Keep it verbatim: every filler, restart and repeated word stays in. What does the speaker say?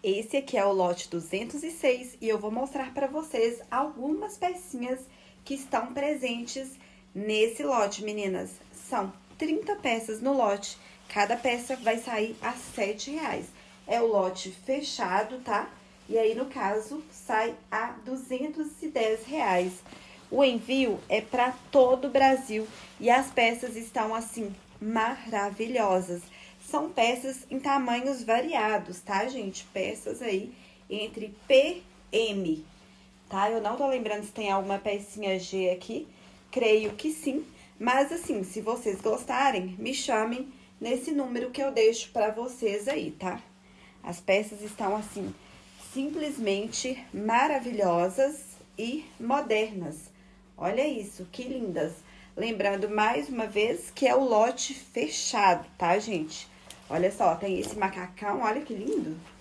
Esse aqui é o lote duzentos e seis e eu vou mostrar para vocês algumas pecinhas que estão presentes nesse lote, meninas. São trinta peças no lote, cada peça vai sair a sete reais. É o lote fechado, tá? E aí, no caso, sai a duzentos e dez reais. O envio é para todo o Brasil e as peças estão, assim, maravilhosas. São peças em tamanhos variados, tá, gente? Peças aí entre P e M, tá? Eu não tô lembrando se tem alguma pecinha G aqui, creio que sim. Mas, assim, se vocês gostarem, me chamem nesse número que eu deixo pra vocês aí, tá? As peças estão, assim, simplesmente maravilhosas e modernas. Olha isso, que lindas! Lembrando mais uma vez que é o lote fechado, tá, gente? Olha só, tem esse macacão, olha que lindo.